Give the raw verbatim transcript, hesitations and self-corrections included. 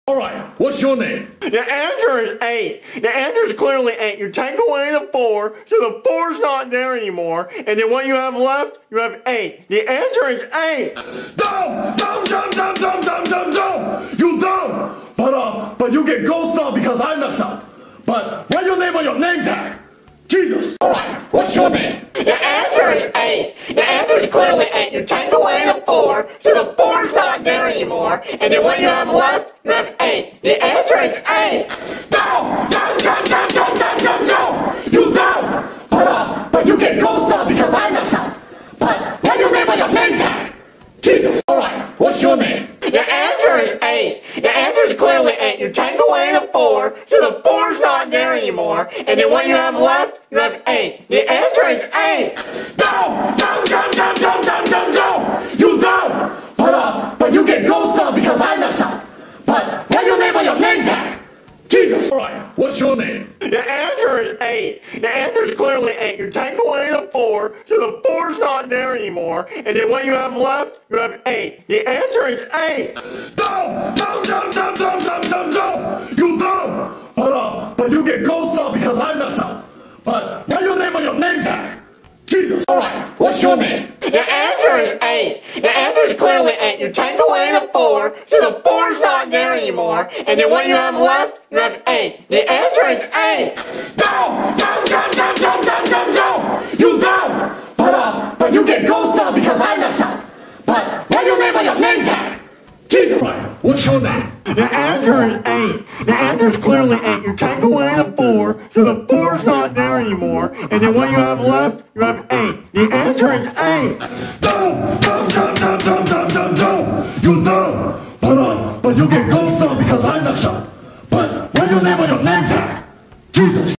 Alright, what's your name? The answer is eight. The answer is clearly eight. You take away the four, so the four's not there anymore. And then what you have left, you have eight. The answer is eight. Dumb! Dumb, dumb, dumb, dumb, dumb, dumb, dumb! You dumb! But, uh, but you get gold star because I mess up. But write your name on your name tag. Jesus! Alright, what's your name? The answer is eight. The answer is clearly eight. You take away the four, so the four's not there anymore. And then what you have left, you have eight. The answer is eight. Dumb! Dumb, dumb, dumb, dumb, dumb, dumb, dumb! You dumb! But, uh, but you get gold star because I mess up. But write your name on your name tag. Jesus! Alright, what's your name? The answer is eight. The answer is clearly eight. You take away the four, so the four's not there anymore. And then what you have left, you have eight. The answer is eight. Dumb! Dumb, dumb, dumb, dumb, dumb, dumb, dumb! You dumb! But, uh, but you get gold star because I mess up. But write your name on your name tag. Jesus! Alright, what's your name? The answer is eight. The answer is clearly eight. You take away the four, so the four's not there anymore. And then what you have left, you have eight. The answer is eight. Dumb! Dumb, dumb, dumb, dumb, dumb, dumb, dumb! You dumb! But, uh, but you get gold star because I mess up. But write your name on your name tag. Jesus! Alright, what's your name? The answer is eight. The answer is clearly eight. You take away the four, so the four's not there anymore. And then what you have left, you have eight. The answer is eight. Dumb! Dumb, dumb, dumb, dumb, dumb, dumb, dumb! You dumb! But, uh, but you get gold star because I mess up. But write your name on your name tag. Jesus! Right, what's your name? The answer is eight. The answer is clearly eight. You take away the four, so the four's not there anymore. And then what you have left, you have eight. The answer is eight. Dumb! Dumb, dumb, dumb, dumb, dumb, dumb, dumb! You dumb! But, uh, but you get gold star because I mess up. But write your name on your name tag. Jesus!